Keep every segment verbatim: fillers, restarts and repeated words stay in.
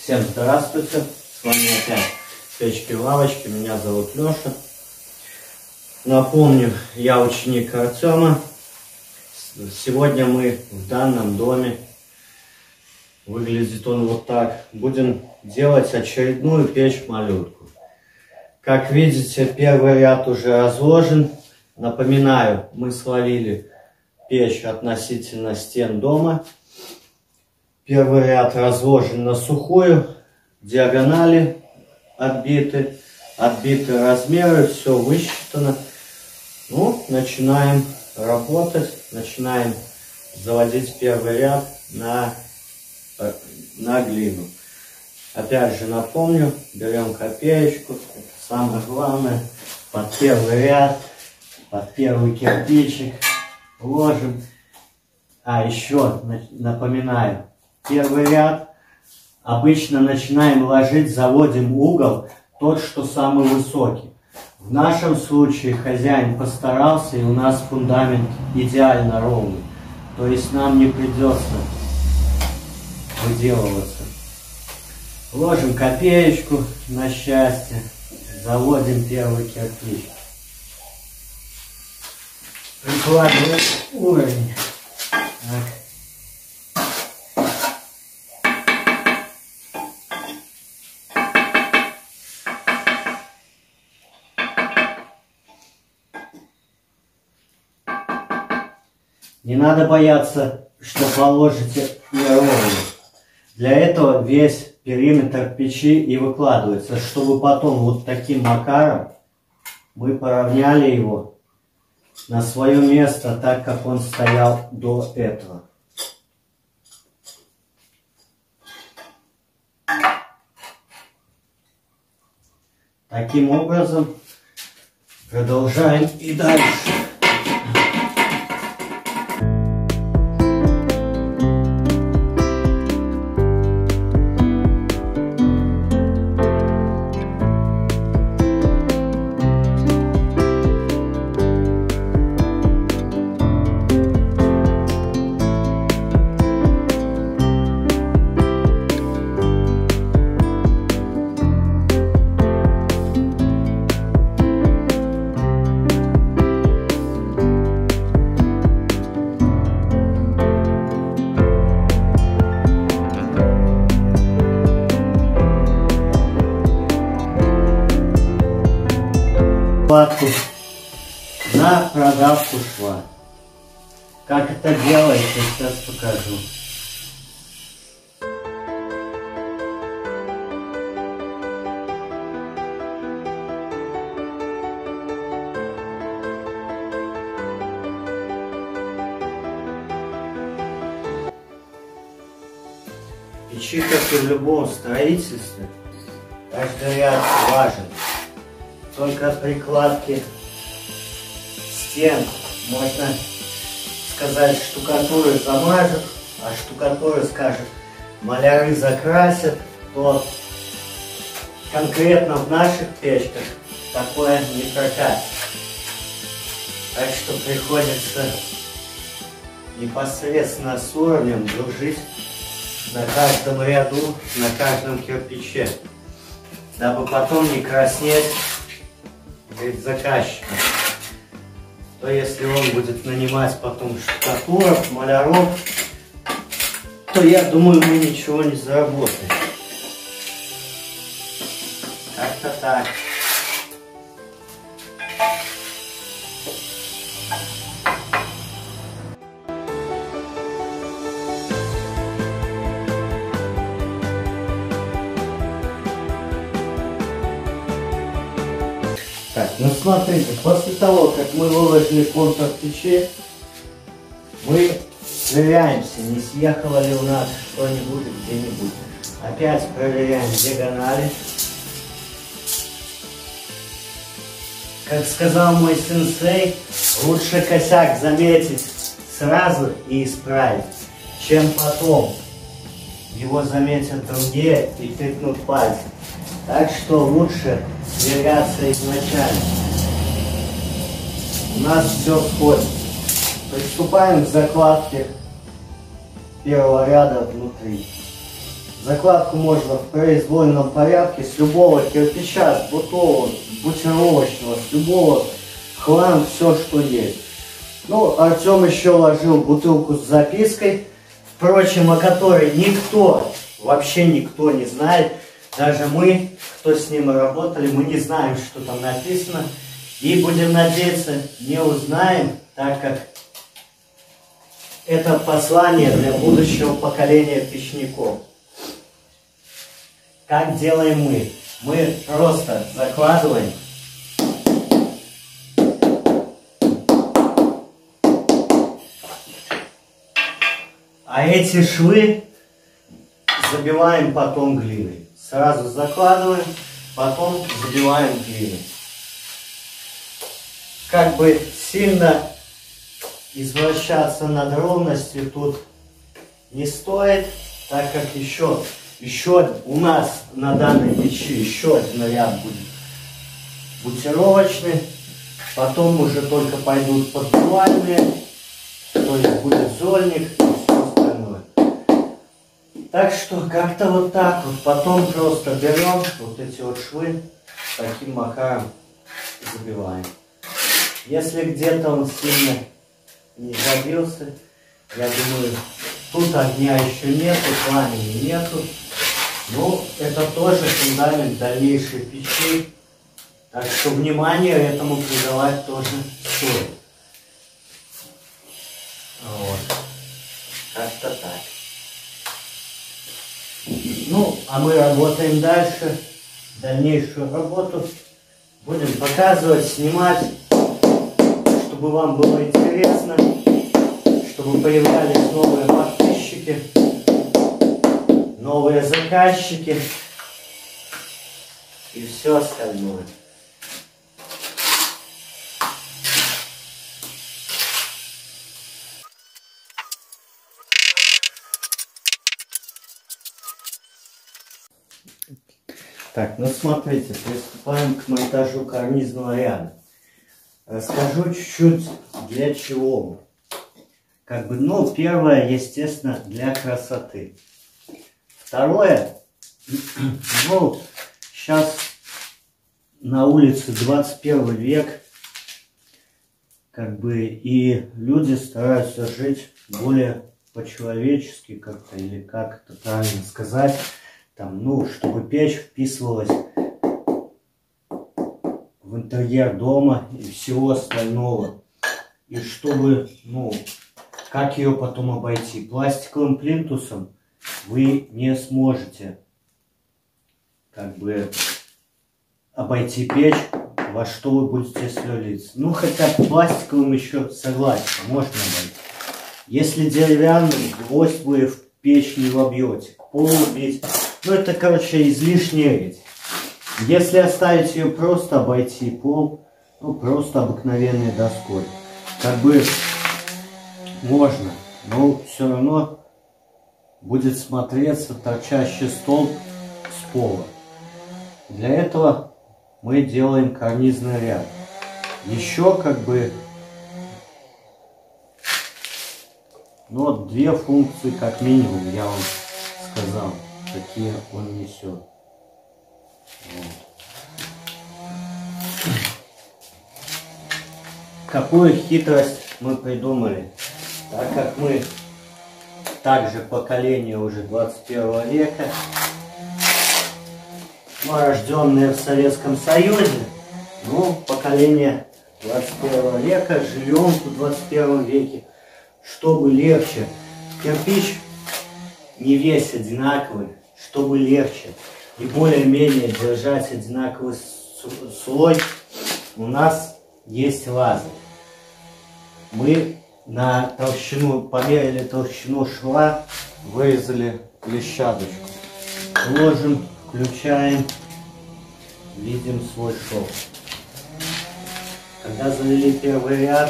Всем здравствуйте, с вами опять Печки-лавочки, меня зовут Леша. Напомню, я ученик Артема. Сегодня мы в данном доме, выглядит он вот так, будем делать очередную печь-малютку. Как видите, первый ряд уже разложен. Напоминаю, мы свалили печь относительно стен дома. Первый ряд разложен на сухую, диагонали отбиты, отбиты размеры, все высчитано. Ну, начинаем работать, начинаем заводить первый ряд на, на глину. Опять же напомню, берем копеечку, это самое главное, под первый ряд, под первый кирпичик ложим. А еще напоминаю, первый ряд обычно начинаем ложить, заводим угол тот, что самый высокий. В нашем случае хозяин постарался, и у нас фундамент идеально ровный. То есть нам не придется выделываться. Ложим копеечку на счастье, заводим первый кирпич. Прикладываем уровень. Так. Не надо бояться, что положите неровно. Для этого весь периметр печи и выкладывается, чтобы потом вот таким макаром мы поравняли его на свое место, так как он стоял до этого. Таким образом продолжаем и дальше. На продавку шва. Как это делается, сейчас покажу. Печи, как и в любом строительстве, каждый ряд важен. Только от прикладки стен можно сказать, штукатуры замажут, а штукатуры, скажем, маляры закрасят, то конкретно в наших печках такое не прокатит. Так что приходится непосредственно с уровнем дружить на каждом ряду, на каждом кирпиче, дабы потом не краснеть перед заказчиком. То если он будет нанимать потом штукатуров, маляров, то я думаю, мы ничего не заработаем. Как-то так. Так, ну смотрите, после того, как мы выложили контур печи, мы проверяемся, не съехало ли у нас что-нибудь где-нибудь. Опять проверяем диагонали. Как сказал мой сенсей, лучше косяк заметить сразу и исправить, чем потом его заметят другие и тыкнут пальцем. Так что лучше двигаться изначально. У нас все входит. Приступаем к закладке первого ряда внутри. Закладку можно в произвольном порядке с любого кирпича, с бутового, с бутировочного, с любого хлам, все что есть. Ну, Артем еще ложил бутылку с запиской, впрочем, о которой никто, вообще никто не знает. Даже мы, кто с ним работали, мы не знаем, что там написано. И будем надеяться, не узнаем, так как это послание для будущего поколения печников. Как делаем мы? Мы просто закладываем. А эти швы забиваем потом глиной. Сразу закладываем, потом забиваем глиной. Как бы сильно извращаться над ровностью тут не стоит, так как еще, еще у нас на данной печи еще один ряд будет бутировочный, потом уже только пойдут поддувальные, то есть будет зольник и все остальное. Так что как-то вот так вот, потом просто берем вот эти вот швы, таким макаром забиваем. Если где-то он сильно не забился, я думаю, тут огня еще нету, пламени нету. Ну, это тоже фундамент дальнейшей печи. Так что внимание этому придавать тоже стоит. Вот. Как-то так. Ну, а мы работаем дальше. Дальнейшую работу будем показывать, снимать, чтобы вам было интересно, чтобы появлялись новые подписчики, новые заказчики и все остальное. Так, ну смотрите, приступаем к монтажу карнизного ряда. Расскажу чуть-чуть для чего. Как бы, ну, первое, естественно, для красоты. Второе, ну, сейчас на улице двадцать первый век, как бы, и люди стараются жить более по-человечески как-то, или как это правильно сказать, там, ну, чтобы печь вписывалась в интерьер дома и всего остального. И чтобы, ну, как ее потом обойти? Пластиковым плинтусом вы не сможете, как бы, обойти печь, во что вы будете сверлиться. Ну, хотя пластиковым еще согласен, можно обойти. Если деревянным, гвоздь вы в печь не вобьете, к полу бить. Ну, это, короче, излишняя речь. Если оставить ее просто обойти пол, ну, просто обыкновенной доской, как бы можно, но все равно будет смотреться торчащий столб с пола. Для этого мы делаем карнизный ряд. Еще как бы, ну, вот две функции как минимум, я вам сказал, какие он несет. Вот. Какую хитрость мы придумали? Так как мы также поколение уже двадцать первого века, мы рожденные в Советском Союзе, ну, поколение двадцать первого века, живем в двадцать первом веке, чтобы легче. Кирпич не весь одинаковый, чтобы легче и более-менее держать одинаковый слой, у нас есть лазер. Мы на толщину, померили толщину шва, вырезали площадочку. Ложим, включаем, видим свой шов. Когда завели первый ряд,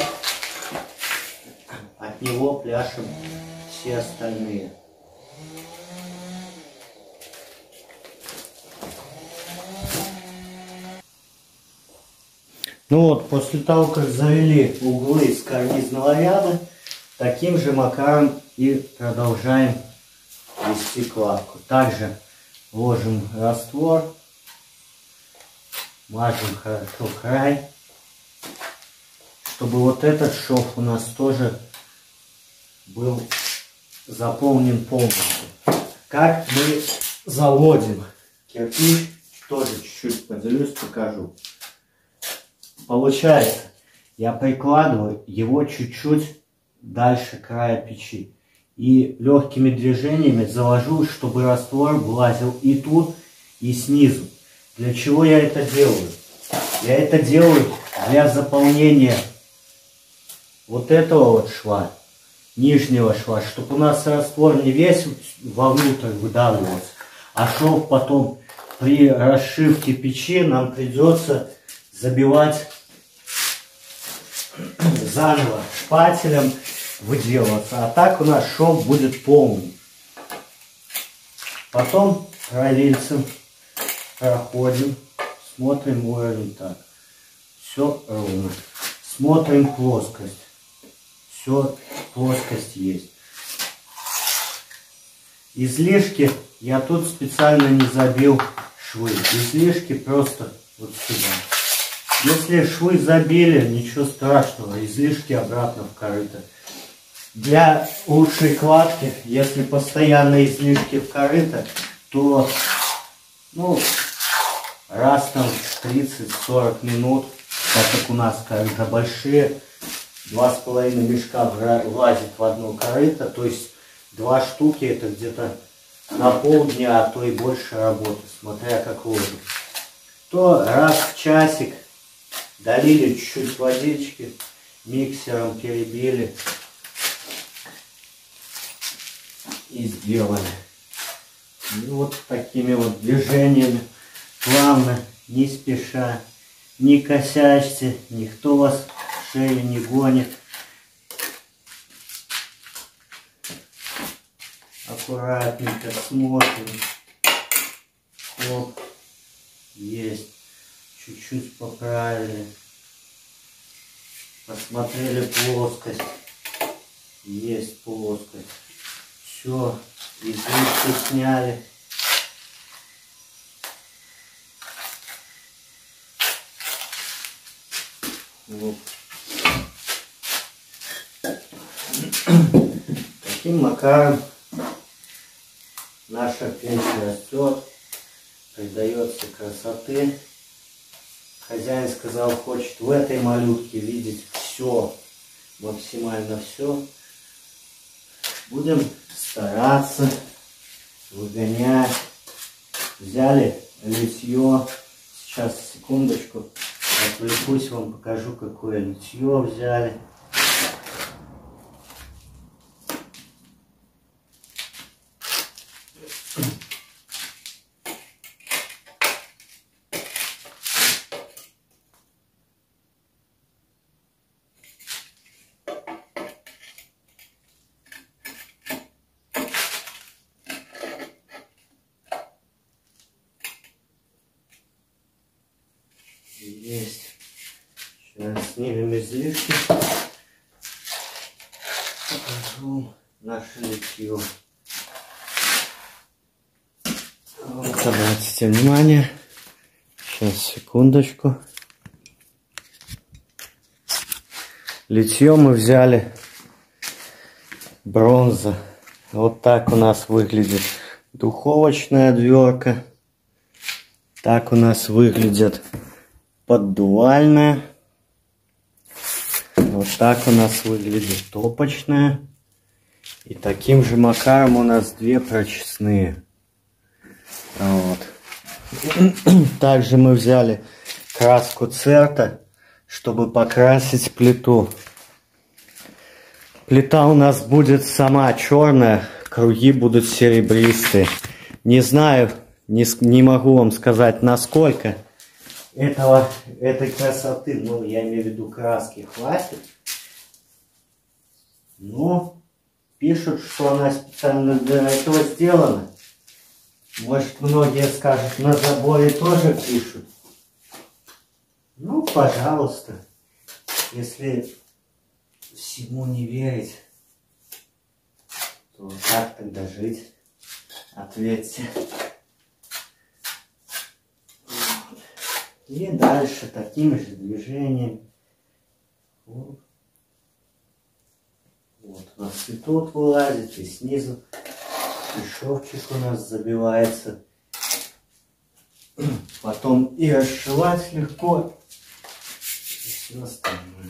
от него пляшем все остальные. Ну вот, после того, как завели углы с карнизного ряда, таким же макаром и продолжаем ввести кладку. Также ложим раствор, мажем хорошо край, чтобы вот этот шов у нас тоже был заполнен полностью. Как мы заводим кирпич, тоже чуть-чуть поделюсь, покажу. Получается, я прикладываю его чуть-чуть дальше края печи. И легкими движениями завожу, чтобы раствор влазил и тут, и снизу. Для чего я это делаю? Я это делаю для заполнения вот этого вот шва, нижнего шва, чтобы у нас раствор не весь вовнутрь выдавливался, а шов потом при расшивке печи нам придется забивать заново шпателем, выделываться. А так у нас шов будет полный. Потом ролильцем проходим, смотрим уровень так. Все ровно. Смотрим плоскость. Все, плоскость есть. Излишки я тут специально не забил швы. Излишки просто вот сюда. Если швы забили, ничего страшного, излишки обратно в корыто. Для лучшей кладки, если постоянно излишки в корыто, то ну, раз там тридцать-сорок минут, так как у нас корыта большие, два с половиной мешка влазит в одно корыто, то есть два штуки это где-то на полдня, а то и больше работы, смотря как ложим. То раз в часик долили чуть-чуть водички, миксером перебили и сделали. И вот такими вот движениями, плавно, не спеша, не косячьте, никто вас в шею не гонит. Аккуратненько смотрим. Оп, есть. Чуть-чуть поправили. Посмотрели плоскость. Есть плоскость. Все, излишки сняли. Вот. Таким макаром наша печь растет, придается красоты. Хозяин сказал, хочет в этой малютке видеть все, максимально все. Будем стараться выгонять. Взяли литье. Сейчас, секундочку, отвлекусь, вам покажу, какое литье взяли. Есть. Сейчас снимем излишки. Покажу наше литье. Вот, обратите внимание. Сейчас, секундочку. Литье мы взяли бронза. Вот так у нас выглядит духовочная дверка. Так у нас выглядит поддувальная. Вот так у нас выглядит топочная. И таким же макаром у нас две прочистные. Вот. Также мы взяли краску Церта, чтобы покрасить плиту. Плита у нас будет сама черная, круги будут серебристые. Не знаю, не, не могу вам сказать, насколько этого, этой красоты, ну, я имею в виду краски, хватит. Но пишут, что она специально для этого сделана. Может, многие скажут, на заборе тоже пишут. Ну, пожалуйста, если всему не верить, то как тогда жить? ответьте. И дальше такими же движениями. Вот. Вот у нас и тут вылазит, и снизу. И шовчик у нас забивается. Потом и расшивать легко. И все остальное.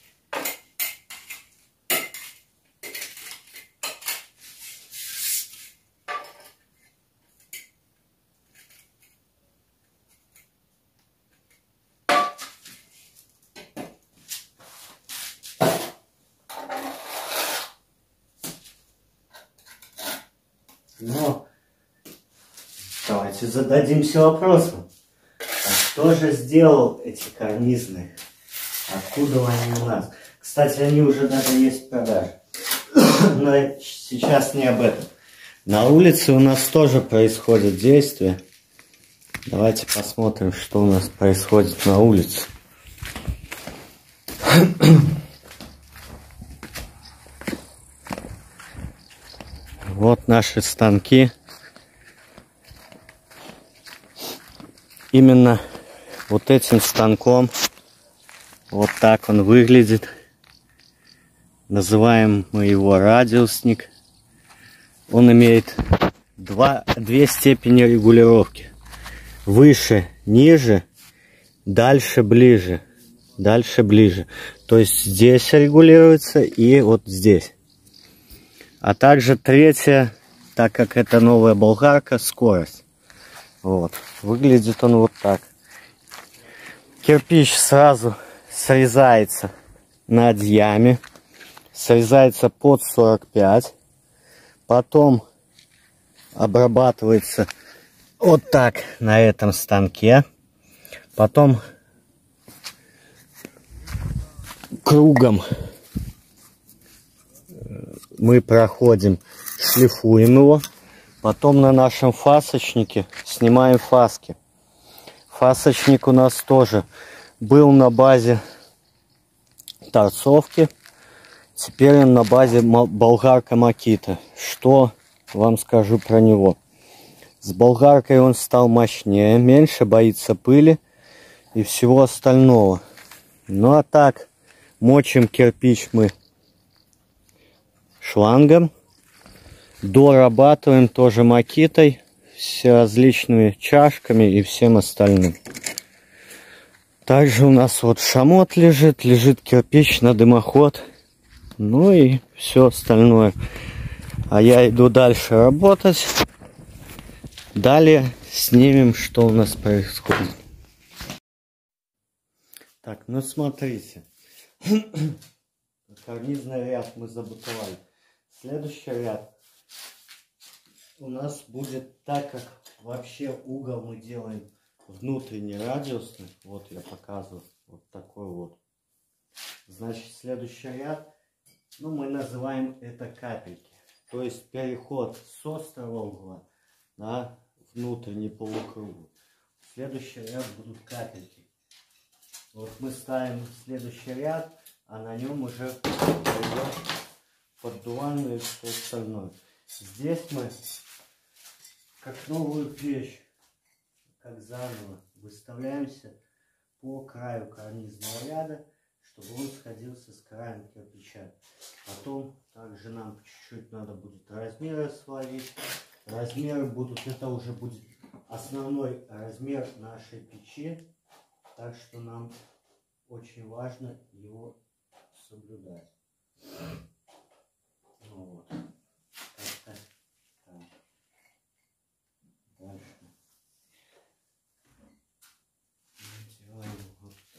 Но давайте зададимся вопросом, а кто же сделал эти карнизные? Откуда они у нас? Кстати, они уже даже есть в продаже. Но сейчас не об этом. На улице у нас тоже происходит действие. Давайте посмотрим, что у нас происходит на улице. Вот наши станки. Именно вот этим станком, вот так он выглядит. Называем мы его радиусник. Он имеет два, две степени регулировки. Выше, ниже, дальше, ближе. Дальше, ближе. То есть здесь регулируется и вот здесь. А также третья, так как это новая болгарка, скорость. Вот. Выглядит он вот так. Кирпич сразу срезается на дьяме. Срезается под сорок пять. Потом обрабатывается вот так на этом станке. Потом кругом мы проходим, шлифуем его. Потом на нашем фасочнике снимаем фаски. Фасочник у нас тоже был на базе торцовки. Теперь он на базе болгарка Makita. Что вам скажу про него? С болгаркой он стал мощнее, меньше боится пыли и всего остального. Ну а так, мочим кирпич мы шлангом. Дорабатываем тоже Makita с различными чашками и всем остальным. Также у нас вот шамот лежит, лежит кирпич на дымоход. Ну и все остальное. А я иду дальше работать. Далее снимем, что у нас происходит. Так, ну смотрите. Карнизный ряд мы забутовали. Следующий ряд у нас будет, так как вообще угол мы делаем внутренний радиусный. Вот я показываю. Вот такой вот. Значит, следующий ряд, ну, мы называем это капельки. То есть переход с острого угла на внутренний полукруг. Следующий ряд будут капельки. Вот мы ставим следующий ряд, а на нем уже пойдет поддувание и все остальное. Здесь мы, как новую печь, как заново, выставляемся по краю карнизного ряда, чтобы он сходился с краем кирпича. Потом также нам чуть-чуть надо будет размеры словить. Размеры будут, это уже будет основной размер нашей печи, так что нам очень важно его соблюдать. Ну вот. Так, так. Дальше. Делаем вот так.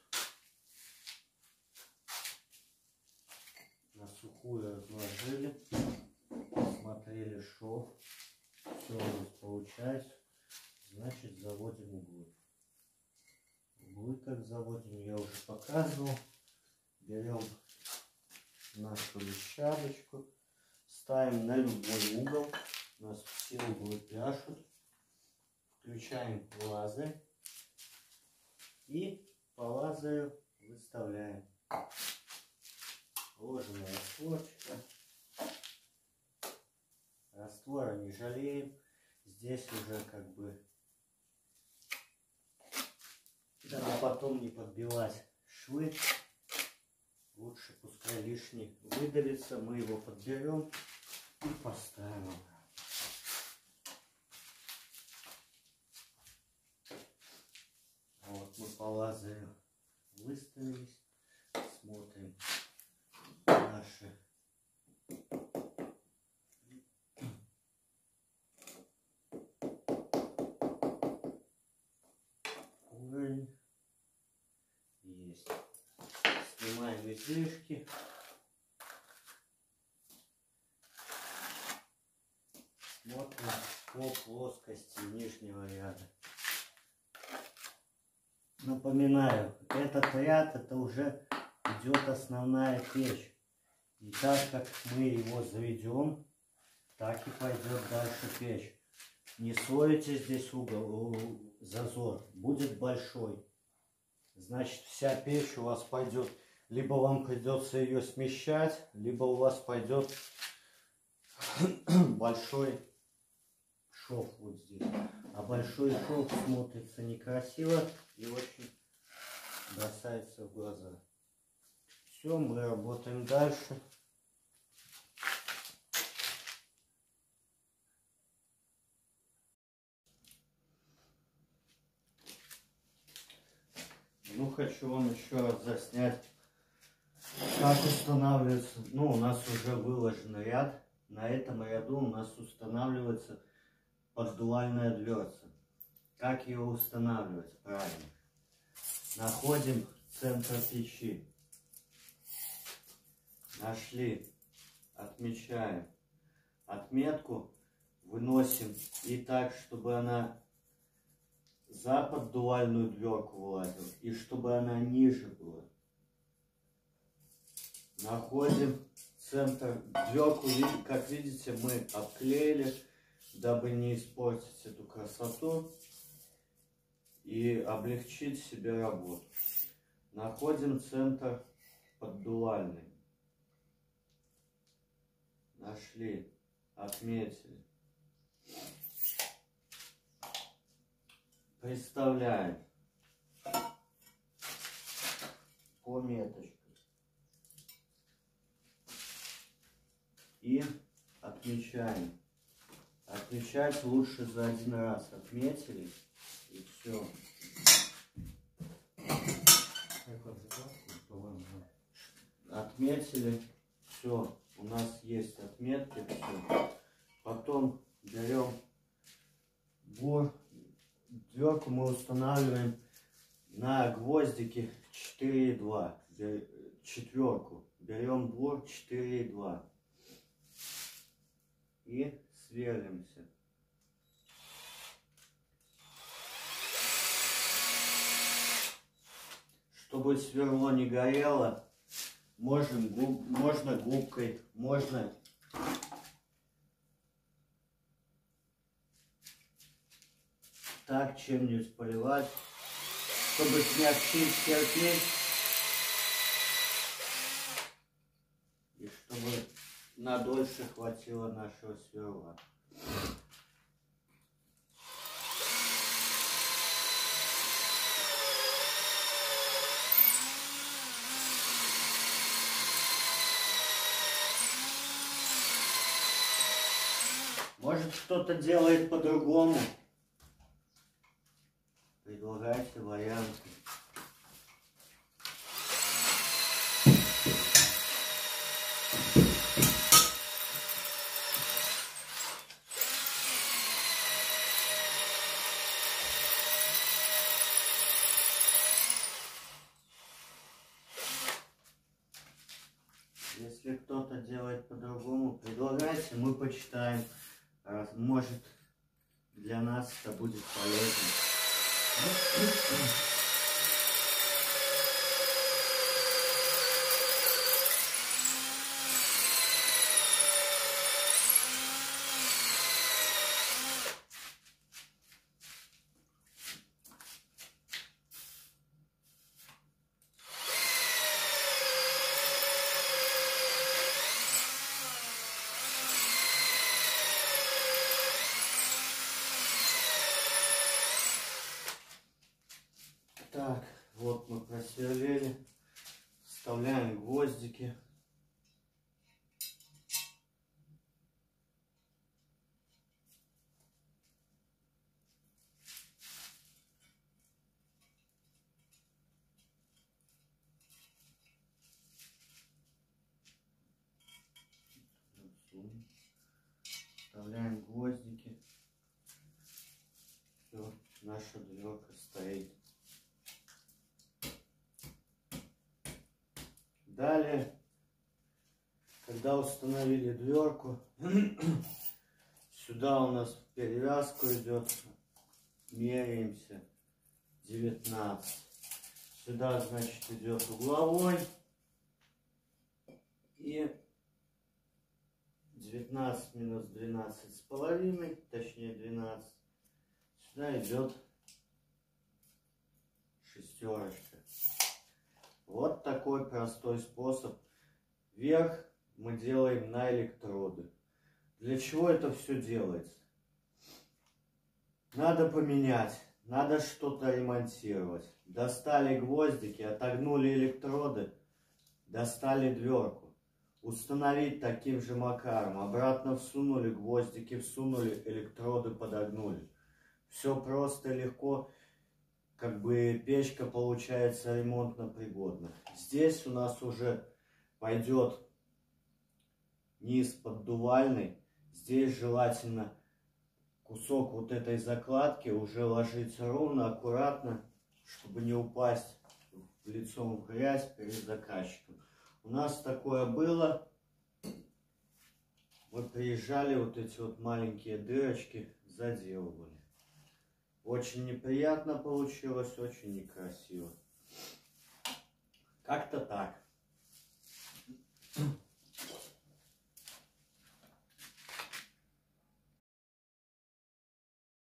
На сухую разложили, смотрели шов, все у нас получается, значит заводим углы. Углы как заводим, я уже показывал. Берем нашу лещадочку, ставим на любой угол, у нас все углы пляшут, включаем лазерь и по лазеру выставляем. Ложим растворчика. Раствора не жалеем. Здесь уже как бы, дабы потом не подбивать швы, лучше пускай лишний выдавится. Мы его подберем и поставим. Вот мы по лазеру выставились, смотрим наши уровень. Есть. Снимаем излишки. Смотрим по плоскости нижнего ряда. Напоминаю, этот ряд это уже идет основная печь. И так как мы его заведем, так и пойдет дальше печь. Не ссорите здесь угол, зазор, будет большой. Значит, вся печь у вас пойдет, либо вам придется ее смещать, либо у вас пойдет большой шов вот здесь. А большой шов смотрится некрасиво и очень бросается в глаза. Все, мы работаем дальше. Ну, хочу вам еще раз заснять, как устанавливается. Ну, у нас уже выложен ряд. На этом ряду у нас устанавливается поддувальная дверца. Как ее устанавливать правильно? Находим центр печи. Нашли. Отмечаем. Отметку выносим и так, чтобы она за поддувальную дверку вылазила, и чтобы она ниже была. Находим центр дверку, как видите, мы обклеили, дабы не испортить эту красоту и облегчить себе работу. Находим центр поддувальный. Нашли, отметили. Представляем по меточке и отмечаем. Отмечать лучше за один раз. Отметили и все. Отметили, все. У нас есть отметки, все. Потом берем бур. Дверку мы устанавливаем на гвоздики четыре и два. Четверку. Берем бур четыре и два. И сверлимся. Чтобы сверло не горело, можем, губ, можно губкой, можно так чем-нибудь поливать, чтобы смягчить кирпич и чтобы надольше хватило нашего сверла. Может, кто-то делает по-другому. Предлагайте варианты. Если кто-то делает по-другому, предлагайте, мы почитаем. Может, для нас это будет полезно. Вставляем гвоздики. Вставляем гвоздики. Все, наша дверка стоит. Далее, когда установили дверку, сюда у нас в перевязку идет, меряемся, девятнадцать. Сюда, значит, идет угловой и девятнадцать минус двенадцать с половиной, точнее двенадцать. Сюда идет шестерочка. Вот такой простой способ. Верх мы делаем на электроды. Для чего это все делается? Надо поменять, надо что-то ремонтировать. Достали гвоздики, отогнули электроды, достали дверку. Установить таким же макаром. Обратно всунули гвоздики, всунули, электроды подогнули. Все просто, легко. Как бы печка получается ремонтно пригодна. Здесь у нас уже пойдет низ поддувальный. Здесь желательно кусок вот этой закладки уже ложить ровно, аккуратно, чтобы не упасть лицом в грязь перед заказчиком. У нас такое было. Мы приезжали, вот эти вот маленькие дырочки заделывали. Очень неприятно получилось, очень некрасиво. Как-то так.